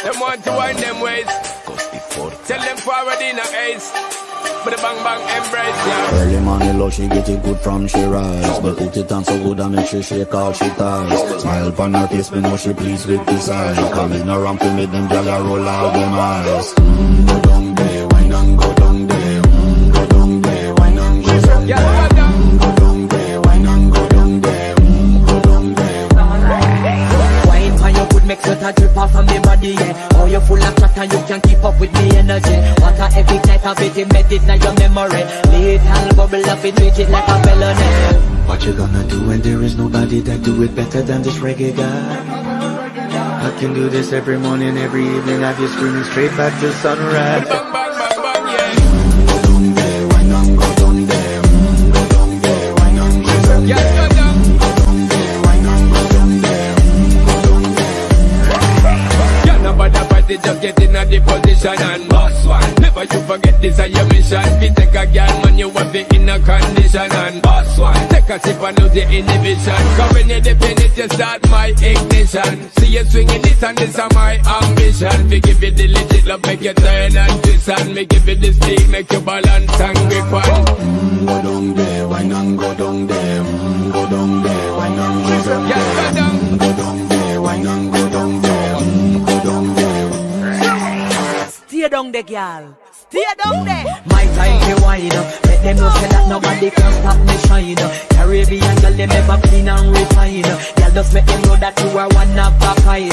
Them want to wind them ways. Tell them forward in a ace. But the bang bang embrace, yeah. Early morning love, she get it good from she rise. But put it on so good and make she shake all she ties. Smile upon her face, me know she pleased with this eyes. Come in around to make them gyal roll out them eyes. Go down there, wine and go down there. Go down there, wine and go down there. Go down there, wine and go down there. Go down there. Wine for your good make sweat drip off of me body, yeah. Oh, you're full of chat and you can keep up with me energy. What a epic night of it, embedded in your memory. Lethal bubble up it, treat it like a felony. What you gonna do when there is nobody that do it better than this reggae guy? I can do this every morning, every evening. Have you screaming straight back to sunrise. Bang bang bang bang, yeah. Go down there, wine and go down there. Go down there, wine and go down there. Yeah, go down. Go down there, wine and go down there. Go down there. Yeah, nobody party, just get in a the position and boss one. Never you forget this is your mission. If you take a girl, man, you want it in a condition and boss one. Take a sip and lose the inhibition. Cause when you depend it, you start my ignition. See you swinging it and this is my ambition. We give you the legit love, make you turn and twist and me give you the stick, make you balance and grip on. Go down there, wine and go down there. Go down there, wine and go down there. Yeah, go down. Go down there, wine and go down there. Go down there. Stay down there, girl. Stay down there. My time to wine up. Let them know say that nobody can stop me shine up. Caribbean girl, them ever clean and refine. Girl, just make them know that you are one of a kind.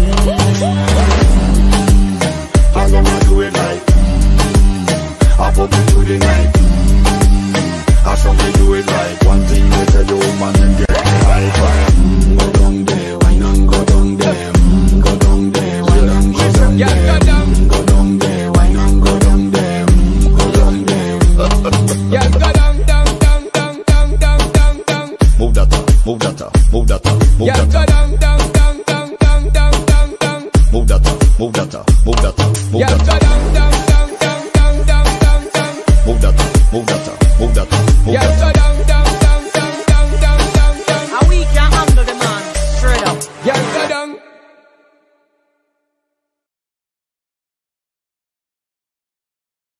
Girl, I'ma do it like I put it to the night. I saw me do it like one thing they tell the woman and get me high. Go down there, wine and go down there. Go down there, wine and go down there. Yeah, go down. Go down there, wine and go down there. Go down there. Yeah, go down, down, down, down, down, down, down, down. Move that up, move that up, move that up, move Yeah, that go up. down, down, down, down, down, down, down, down. Move that up, move that up, move that up, move Yeah, that go up. down, down.